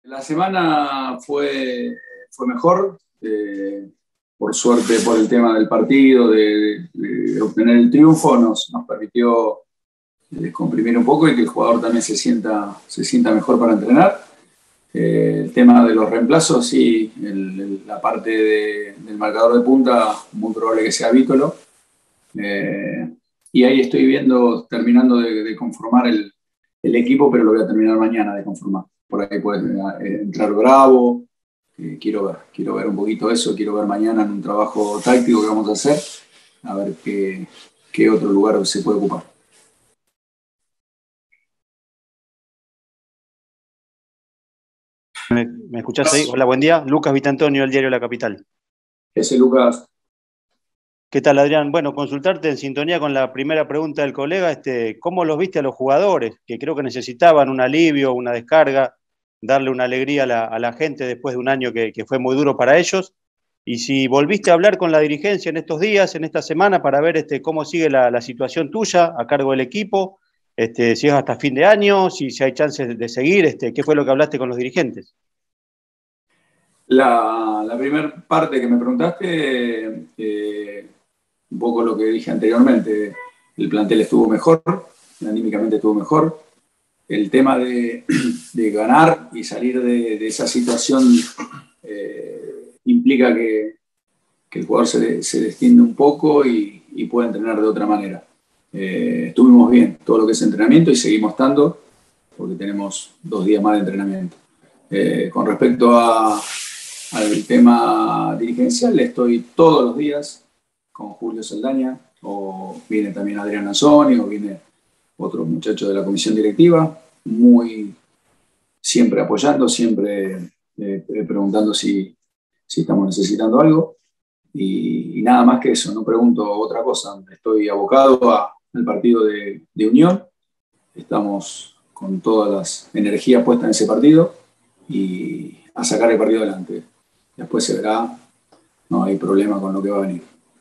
La semana fue mejor, por suerte por el tema del partido, de obtener el triunfo, nos permitió descomprimir un poco y que el jugador también se sienta mejor para entrenar. El tema de los reemplazos, sí, la parte del marcador de punta, muy probable que sea Vítolo. Y ahí estoy terminando de conformar el equipo, pero lo voy a terminar mañana de conformar. Por ahí puede entrar Bravo. Quiero ver un poquito eso, quiero ver mañana en un trabajo táctico que vamos a hacer, a ver qué otro lugar se puede ocupar. ¿Me escuchás ahí? Hola, buen día. Lucas Vitantonio, del diario La Capital. Ese Lucas. ¿Qué tal, Adrián? Bueno, consultarte en sintonía con la primera pregunta del colega, ¿cómo los viste a los jugadores? Que creo que necesitaban un alivio, una descarga, darle una alegría a la gente después de un año que fue muy duro para ellos. Y si volviste a hablar con la dirigencia en estos días, en esta semana, para ver cómo sigue la situación tuya a cargo del equipo, si es hasta fin de año, si hay chances de seguir, ¿qué fue lo que hablaste con los dirigentes? La primera parte que me preguntaste, un poco lo que dije anteriormente, el plantel estuvo mejor, anímicamente estuvo mejor. El tema de ganar y salir de esa situación implica que el jugador se destiende un poco y puede entrenar de otra manera. Estuvimos bien todo lo que es entrenamiento y seguimos estando porque tenemos 2 días más de entrenamiento. Con respecto al tema dirigencial, estoy todos los días con Julio Saldaña, o viene también Adrián Anzoni, o viene otro muchacho de la comisión directiva, siempre apoyando, siempre preguntando si estamos necesitando algo. Y nada más que eso, no pregunto otra cosa. Estoy abocado al partido de Unión. Estamos con todas las energías puestas en ese partido y a sacar el partido adelante. Después se verá, no hay problema con lo que va a venir.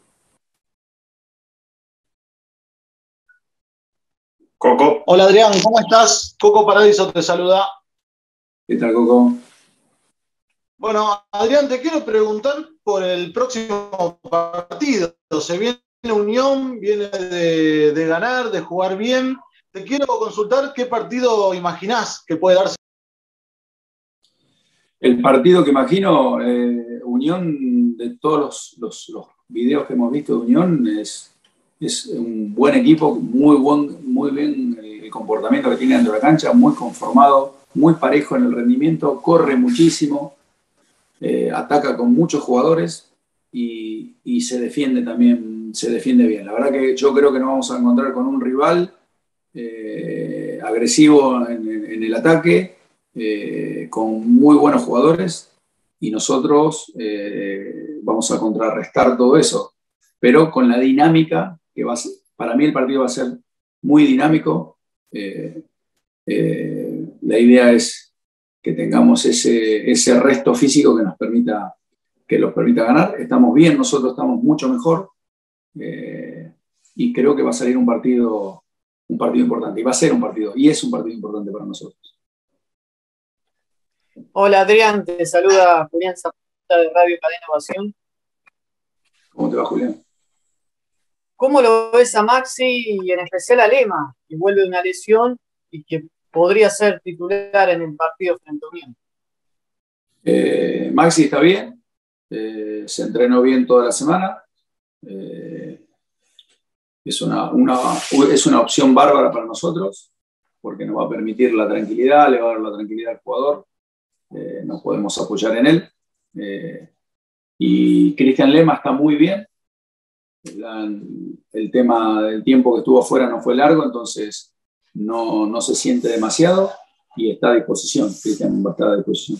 Coco. Hola Adrián, ¿cómo estás? Coco Paradiso te saluda. ¿Qué tal, Coco? Bueno, Adrián, te quiero preguntar por el próximo partido. Se viene Unión, viene de ganar, de jugar bien. Te quiero consultar qué partido imaginás que puede darse. El partido que imagino, Unión, de todos los videos que hemos visto de Unión, es un buen equipo, muy bien el comportamiento que tiene dentro de la cancha, muy conformado, muy parejo en el rendimiento, corre muchísimo, ataca con muchos jugadores y se defiende también, se defiende bien. La verdad que yo creo que nos vamos a encontrar con un rival agresivo en el ataque, con muy buenos jugadores, y nosotros vamos a contrarrestar todo eso, pero con la dinámica que va a ser. Para mí el partido va a ser muy dinámico. La idea es que tengamos ese resto físico que los permita ganar. Estamos bien, nosotros estamos mucho mejor, y creo que va a salir un partido importante, y va a ser un partido, y es un partido importante para nosotros. Hola Adrián, te saluda Julián Zapata de Radio Cadena Ovación. ¿Cómo te va, Julián? ¿Cómo lo ves a Maxi y en especial a Lema, que vuelve de una lesión y que podría ser titular en el partido frente a Unión? Maxi está bien, se entrenó bien toda la semana. Es una opción bárbara para nosotros, porque nos va a permitir la tranquilidad, le va a dar la tranquilidad al jugador, nos podemos apoyar en él. Y Cristian Lema está muy bien. El tema del tiempo que estuvo afuera no fue largo, entonces no se siente demasiado y está a disposición. Cristian va a estar a disposición.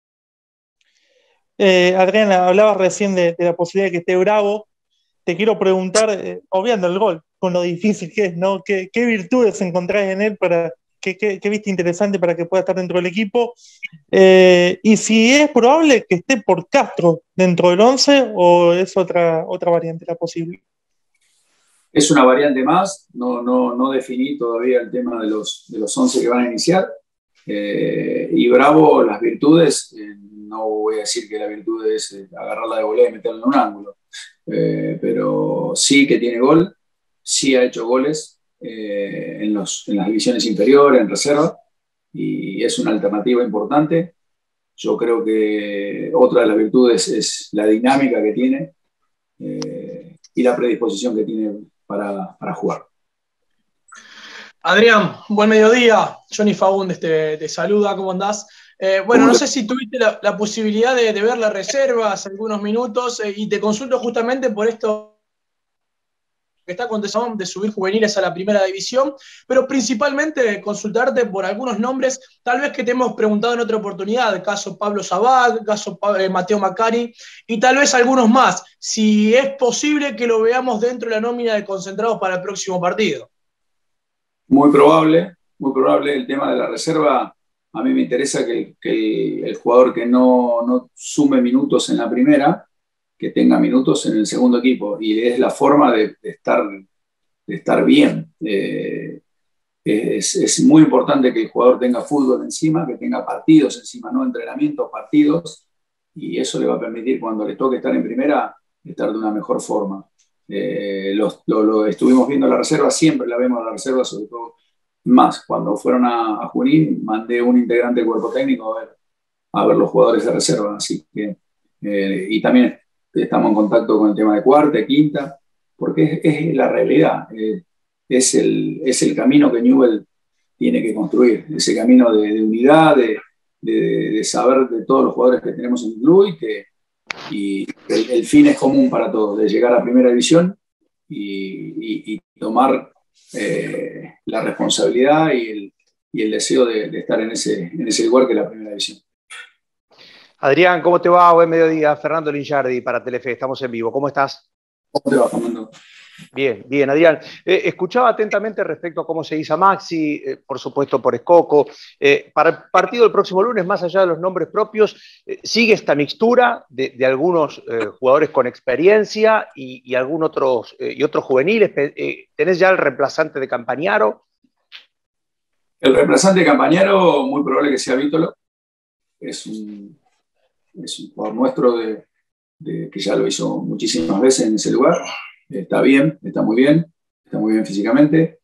Adrián, hablabas recién de la posibilidad de que esté Bravo. Te quiero preguntar, obviando el gol, con lo difícil que es, ¿no? ¿Qué virtudes encontrás en él qué viste interesante para que pueda estar dentro del equipo? Y si es probable que esté por Castro dentro del 11 o es otra variante la posible. Es una variante más, no definí todavía el tema de los 11 que van a iniciar. Y Bravo, las virtudes, no voy a decir que la virtud es agarrarla de volea y meterla en un ángulo, pero sí que tiene gol, sí ha hecho goles en las divisiones inferiores, en reserva, y es una alternativa importante. Yo creo que otra de las virtudes es la dinámica que tiene y la predisposición que tiene para jugar. Adrián, buen mediodía. Johnny Faúndez te saluda, ¿cómo andás? Bueno, no sé si tuviste la posibilidad de ver las reservas algunos minutos y te consulto justamente por esto que está aconteciendo de subir juveniles a la primera división, pero principalmente consultarte por algunos nombres, tal vez que te hemos preguntado en otra oportunidad, caso Pablo Sabag, caso Mateo Macari, y tal vez algunos más, si es posible que lo veamos dentro de la nómina de concentrados para el próximo partido. Muy probable el tema de la reserva. A mí me interesa que el jugador que no sume minutos en la primera, que tenga minutos en el segundo equipo, y es la forma de estar bien. Es muy importante que el jugador tenga fútbol encima, que tenga partidos encima, no entrenamientos, partidos, y eso le va a permitir cuando le toque estar en primera, estar de una mejor forma. Lo estuvimos viendo en la reserva, siempre la vemos en la reserva, sobre todo más. Cuando fueron a Junín, mandé un integrante del cuerpo técnico a ver los jugadores de reserva, así que, y también estamos en contacto con el tema de cuarta, quinta, porque es la realidad, es el camino que Newell tiene que construir, ese camino de unidad, de saber de todos los jugadores que tenemos en el club y el fin es común para todos, de llegar a primera división y tomar la responsabilidad y el deseo de estar en ese lugar que es la primera división. Adrián, ¿cómo te va? Buen mediodía. Fernando Linciardi para Telefe, estamos en vivo. ¿Cómo estás? ¿Cómo te va, Fernando? Bien, bien, Adrián. Escuchaba atentamente respecto a cómo se dice a Maxi, por supuesto por Escoco. Para el partido del próximo lunes, más allá de los nombres propios, ¿sigue esta mixtura de algunos jugadores con experiencia y otros juveniles? ¿Tenés ya el reemplazante de Campagnaro? El reemplazante de Campagnaro, muy probable que sea Vítolo. Es un jugador nuestro que ya lo hizo muchísimas veces en ese lugar. Está bien, está muy bien físicamente.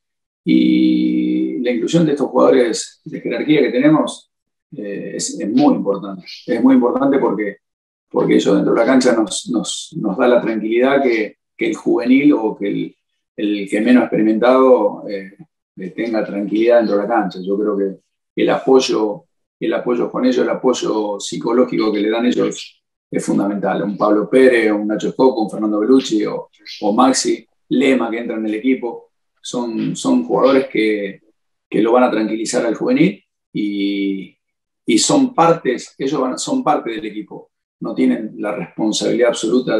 Y la inclusión de estos jugadores de jerarquía que tenemos es muy importante. Es muy importante porque eso dentro de la cancha nos da la tranquilidad que el juvenil o que el que menos experimentado tenga tranquilidad dentro de la cancha. Yo creo que el apoyo con ellos, el apoyo psicológico que le dan ellos es fundamental. Un Pablo Pérez, un Nacho Escoco, un Fernando Bellucci o Maxi Lema que entran en el equipo, son jugadores que lo van a tranquilizar al juvenil y son son parte del equipo. No tienen la responsabilidad absoluta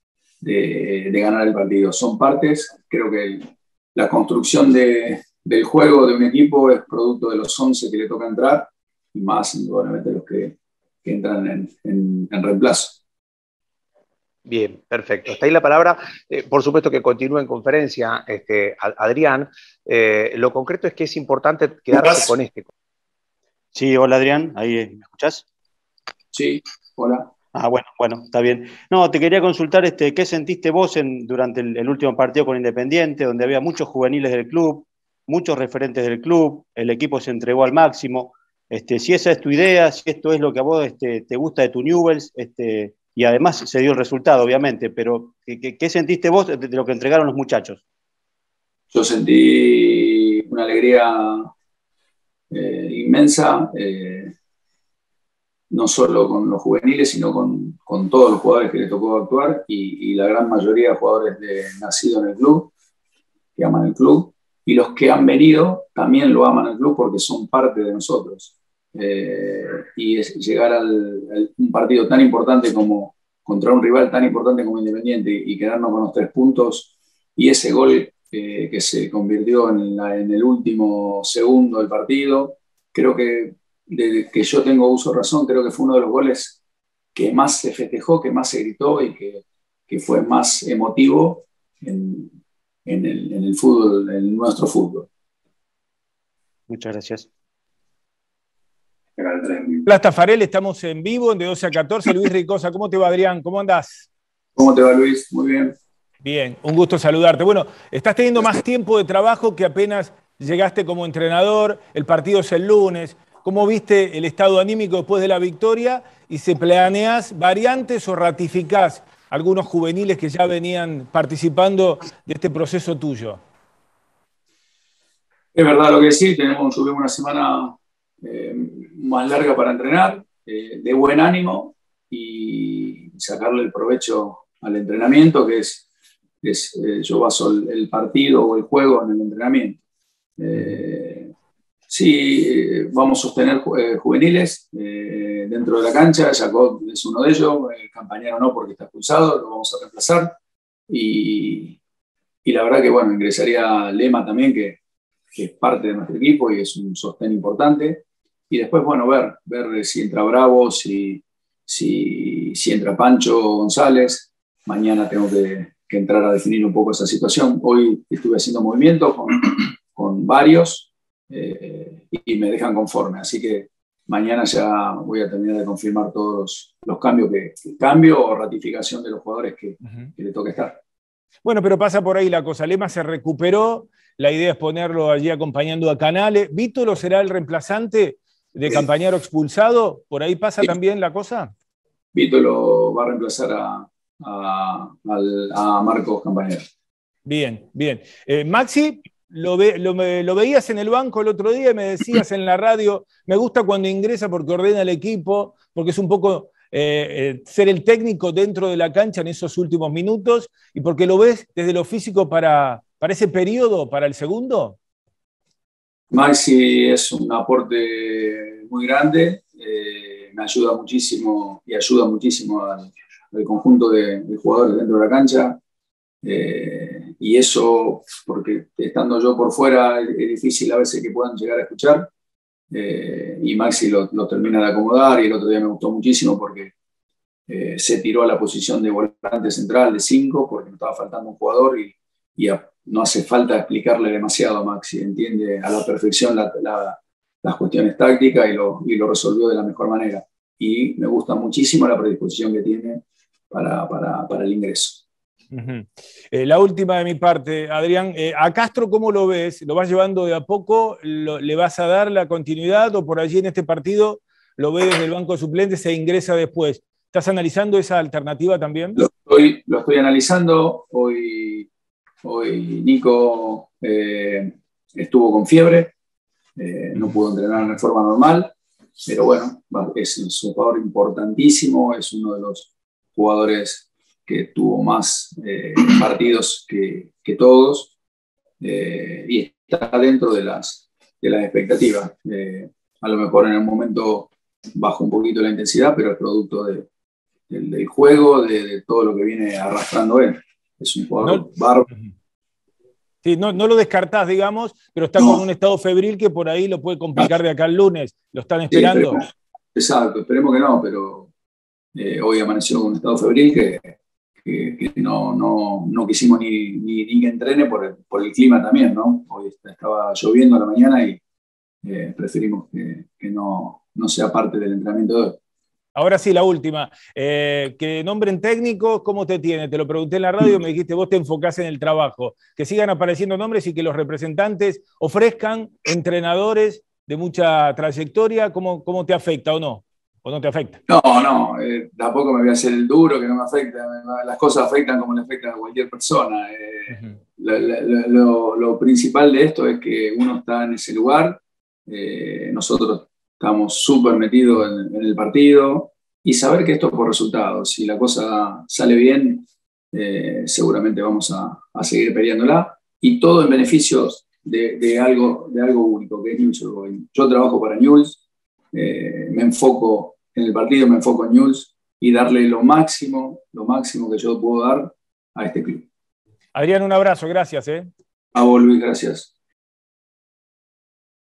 de ganar el partido. Son partes. Creo que la construcción del juego de un equipo es producto de los 11 que le toca entrar y más indudablemente los que entran en reemplazo. Bien, perfecto. Está ahí la palabra. Por supuesto que continúa en conferencia, Adrián. Lo concreto es que es importante quedarse con este. Sí, hola Adrián, ¿ahí me escuchás? Sí, hola. Ah, bueno, está bien. No, te quería consultar qué sentiste vos durante el último partido con Independiente, donde había muchos juveniles del club, muchos referentes del club, el equipo se entregó al máximo. Si esa es tu idea, si esto es lo que a vos te gusta de tu Newell's, y además se dio el resultado, obviamente, pero ¿qué sentiste vos de lo que entregaron los muchachos? Yo sentí una alegría inmensa, no solo con los juveniles, sino con todos los jugadores que les tocó actuar y la gran mayoría de jugadores nacidos en el club, que aman el club, y los que han venido también lo aman el club porque son parte de nosotros. Y es llegar a un partido tan importante contra un rival tan importante como Independiente y quedarnos con los 3 puntos y ese gol que se convirtió en el último segundo del partido, creo que desde que yo tengo uso de razón, creo que fue uno de los goles que más se festejó, que más se gritó y que fue más emotivo en el fútbol, en nuestro fútbol. Muchas gracias. Hola Tafarel, estamos en vivo, de 12 a 14. Luis Ricosa, ¿cómo te va, Adrián? ¿Cómo andás? ¿Cómo te va, Luis? Muy bien. Bien, un gusto saludarte. Bueno, estás teniendo más tiempo de trabajo que apenas llegaste como entrenador, el partido es el lunes. ¿Cómo viste el estado anímico después de la victoria? ¿Y si planeás variantes o ratificás algunos juveniles que ya venían participando de este proceso tuyo? Es verdad lo que decís, tuvimos una semana más larga para entrenar, de buen ánimo y sacarle el provecho al entrenamiento, que es yo baso el partido o el juego en el entrenamiento. Sí, vamos a sostener juveniles dentro de la cancha. Jacob es uno de ellos, el Campañaro no porque está expulsado, lo vamos a reemplazar. Y la verdad que, bueno, ingresaría Lema también, que es parte de nuestro equipo y es un sostén importante. Y después, bueno, ver si entra Bravo, si entra Pancho González. Mañana tengo que entrar a definir un poco esa situación. Hoy estuve haciendo movimientos con varios y me dejan conforme. Así que mañana ya voy a terminar de confirmar todos los cambios, cambio o ratificación de los jugadores que le toca estar. Bueno, pero pasa por ahí la cosa. Lema se recuperó, la idea es ponerlo allí acompañando a Canales. ¿Vítolo será el reemplazante de Campañaro expulsado? ¿Por ahí pasa también la cosa? Vítolo va a reemplazar a Marcos Campañaro. Bien, bien. Maxi, lo veías en el banco el otro día y me decías en la radio, me gusta cuando ingresa porque ordena el equipo, porque es un poco ser el técnico dentro de la cancha en esos últimos minutos y porque lo ves desde lo físico para ese periodo, para el segundo. Maxi es un aporte muy grande, me ayuda muchísimo y ayuda muchísimo al conjunto de jugadores dentro de la cancha. Y eso, porque estando yo por fuera es difícil a veces que puedan llegar a escuchar, y Maxi lo termina de acomodar. Y el otro día me gustó muchísimo porque se tiró a la posición de volante central de 5 porque me estaba faltando un jugador y no hace falta explicarle demasiado a Maxi, entiende a la perfección las cuestiones tácticas y lo resolvió de la mejor manera. Y me gusta muchísimo la predisposición que tiene para el ingreso. La última de mi parte, Adrián, a Castro, ¿cómo lo ves? ¿Lo vas llevando de a poco? ¿Le vas a dar la continuidad o por allí en este partido lo ves desde el banco de suplentes e ingresa después? ¿Estás analizando esa alternativa también? Lo estoy analizando. Hoy Nico estuvo con fiebre, no pudo entrenar de forma normal, pero bueno, es un jugador importantísimo, es uno de los jugadores que tuvo más partidos que todos, y está dentro de las expectativas. A lo mejor en el momento bajó un poquito la intensidad, pero es producto del juego, de todo lo que viene arrastrando él. Es un jugador bárbaro. Sí, no lo descartás, digamos, pero está con un estado febril que por ahí lo puede complicar de acá al lunes. ¿Lo están esperando? Sí, exacto, esperemos que no, pero hoy amaneció con un estado febril que no quisimos ni que entrene por el clima también, ¿no? Hoy estaba lloviendo a la mañana y preferimos que no sea parte del entrenamiento de hoy. Ahora sí, la última. Que nombren técnicos, ¿cómo te tiene? Te lo pregunté en la radio, me dijiste, vos te enfocás en el trabajo. Que sigan apareciendo nombres y que los representantes ofrezcan entrenadores de mucha trayectoria. ¿Cómo te afecta o no? ¿O no te afecta? No, tampoco me voy a hacer el duro, que no me afecta. Las cosas afectan como le afectan a cualquier persona. Lo principal de esto es que uno está en ese lugar. Nosotros estamos súper metidos en el partido y saber que esto es por resultados. Si la cosa sale bien, seguramente vamos a seguir peleándola, y todo en beneficio de algo único, que es Newell's Old Boys. Yo trabajo para Newell's, me enfoco en el partido, me enfoco en Newell's y darle lo máximo que yo puedo dar a este club. Adrián, un abrazo, gracias. A vos, Luis, gracias.